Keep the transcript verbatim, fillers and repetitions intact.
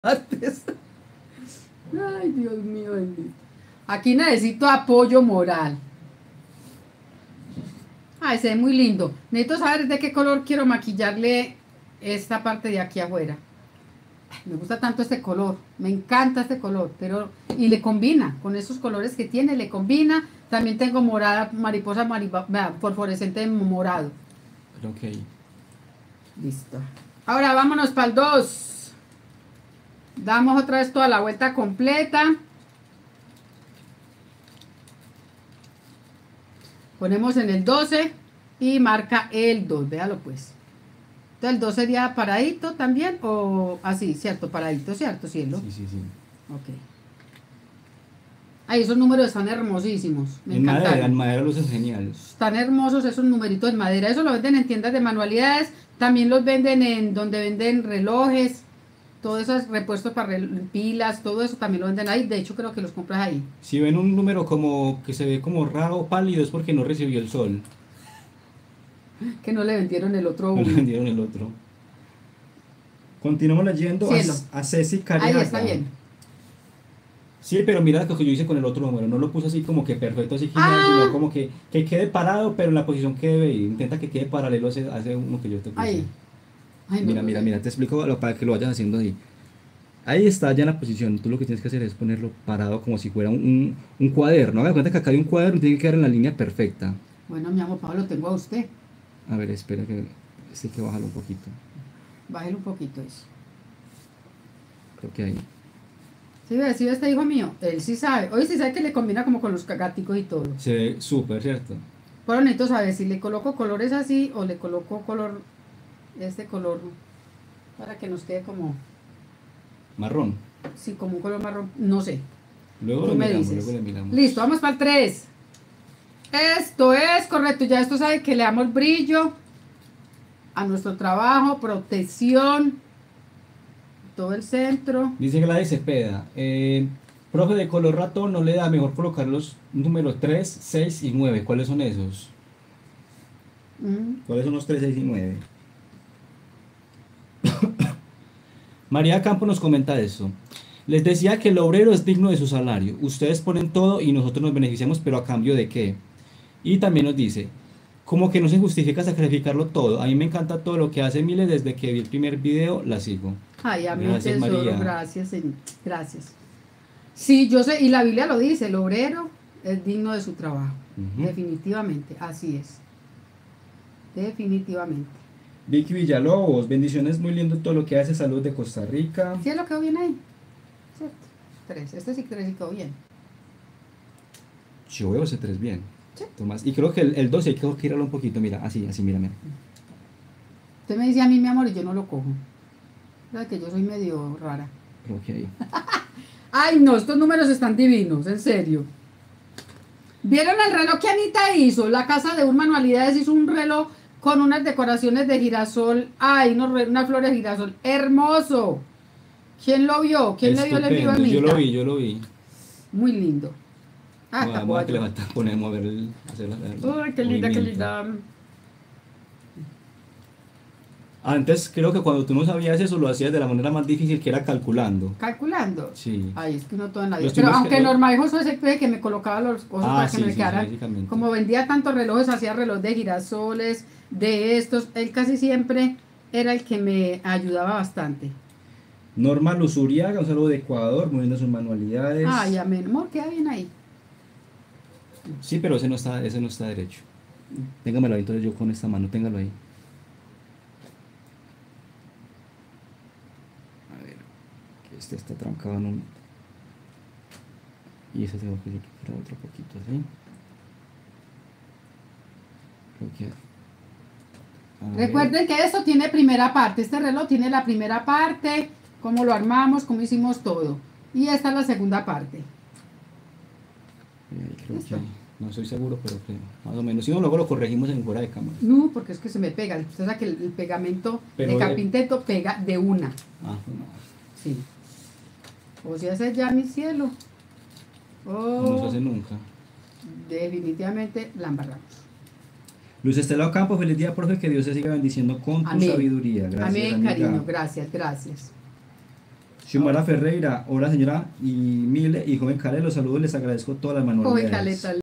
antes. Ay, Dios mío, bendito. Aquí necesito apoyo moral. Ay, se ve muy lindo. Necesito saber de qué color quiero maquillarle esta parte de aquí afuera. Me gusta tanto este color, me encanta este color, pero y le combina con esos colores que tiene, le combina. También tengo morada, mariposa maripa, fosforescente morado. Ok. Listo. Ahora vámonos para el dos. Damos otra vez toda la vuelta completa. Ponemos en el doce y marca el dos, véalo pues. Entonces el dos sería paradito también o así, ¿cierto? Paradito, ¿cierto, cielo? Sí, sí, sí. Ok. Ay, esos números están hermosísimos. Me en encantaron. madera, en madera lucen geniales. Están hermosos esos numeritos en madera. Eso lo venden en tiendas de manualidades. También los venden en donde venden relojes. Todos esos repuestos para pilas, todo eso también lo venden ahí. De hecho, creo que los compras ahí. Si ven un número como que se ve como raro, pálido, es porque no recibió el sol. Que no le vendieron el otro No uno. le vendieron el otro. Continuamos leyendo Cielo. a, a Ceci Cariaga. Ahí está bien. Sí, pero mira lo que yo hice con el otro número. No lo puse así como que perfecto, así genial, Ah. sino como que, que quede parado, pero en la posición que debe ir. Intenta que quede paralelo a ese, a ese uno que yo te puse. Ahí. Ay, Mira, no, mira, no, mira, te explico lo, para que lo vayas haciendo ahí. Ahí está ya en la posición. Tú lo que tienes que hacer es ponerlo parado como si fuera un, un, un cuaderno. Haga cuenta que acá hay un cuaderno y tiene que quedar en la línea perfecta. Bueno, mi amor, Pablo, lo tengo a usted. A ver, espera que este hay que bajarlo un poquito. Bájelo un poquito eso. Creo que ahí. ¿Sí ve? ¿Sí ve este hijo mío? Él sí sabe. Hoy sí sabe que le combina como con los gaticos y todo. Se ve súper, ¿cierto? Pero necesito saber si le coloco colores así o le coloco color, este color, para que nos quede como, Marrón. sí, como un color marrón, no sé. Luego Tú lo me miramos, dices. luego lo miramos. Listo, vamos para el tres. Esto es correcto, ya esto sabe que le damos brillo a nuestro trabajo, protección, todo el centro. Dice Gladys Cepeda, eh, profe, de color ratón no le da mejor colocar los números tres, seis y nueve. ¿Cuáles son esos? Mm. ¿Cuáles son los tres, seis y nueve? María Campo nos comenta eso. Les decía que el obrero es digno de su salario. Ustedes ponen todo y nosotros nos beneficiamos, pero ¿a cambio de qué? Y también nos dice, como que no se justifica sacrificarlo todo. A mí me encanta todo lo que hace Miles, desde que vi el primer video, la sigo. Ay, a mí Gracias, tesoro, María. gracias, señor. Gracias. Sí, yo sé, y la Biblia lo dice, el obrero es digno de su trabajo. Ujú. Definitivamente, así es. Definitivamente. Vicky Villalobos, bendiciones, muy lindo todo lo que hace. Salud de Costa Rica. ¿Sí es lo que quedó bien ahí? ¿Cierto? Tres. Este sí tres sí quedó bien. Yo veo ese tres bien. Sí. Tomás. Y creo que el, el dos hay que girarlo un poquito. Mira, así, así, mira, mira. Usted me dice a mí, mi amor, y yo no lo cojo. ¿Verdad que yo soy medio rara? Creo que ahí. Ay, no, estos números están divinos, en serio. ¿Vieron el reloj que Anita hizo? La casa de un manualidades hizo un reloj con unas decoraciones de girasol. Ay, unos re- unas flores de girasol. ¡Hermoso! ¿Quién lo vio? ¿Quién le vio el envío a Estupendo. Anita? Yo lo vi, yo lo vi. Muy lindo. Ah, Vamos, está vamos a que le guayo. falta poner, mover el, hacer la- el Ay, qué linda, qué movimiento. linda. Antes creo que cuando tú no sabías eso lo hacías de la manera más difícil, que era calculando. Calculando. Sí. Ay, es que uno todo en la Los vida. Pero tubos aunque que- normal, hijo, eso se cree que me colocaba los cosas Ah, para sí, que me sí, sí, quedaran. básicamente. Como vendía tantos relojes, hacía reloj de girasoles, de estos. Él casi siempre era el que me ayudaba bastante. Norma Luzuriaga, un saludo de Ecuador, moviendo sus manualidades. Ay, amén. Amor, queda bien ahí. Sí, pero ese no está, ese no está derecho. Téngamelo ahí, entonces yo con esta mano, téngalo ahí. A ver, que este está trancado en un... Y ese tengo que quitar otro poquito así. Creo que... a ver. Recuerden que esto tiene primera parte. Este reloj tiene la primera parte, cómo lo armamos, cómo hicimos todo. Y esta es la segunda parte. Ahí creo ¿Listo? que... No estoy seguro, pero creo. Más o menos. Si no, luego lo corregimos en fuera de cámara. No, porque es que se me pega. Usted sabe que el, el pegamento Pero de de- carpinteto pega de una. Ah, no. Sí. O si hace ya mi cielo. No se Oh, hace nunca. definitivamente la embarramos. Luz Estela Ocampo, feliz día, profe, que Dios te siga bendiciendo con tu Amén. sabiduría. Gracias, Amén, amiga. cariño. Gracias, gracias. Xiomara Ferreira, hola señora y Mile y joven Calé, los saludos, les agradezco todas las Joven manualidades. Caleta.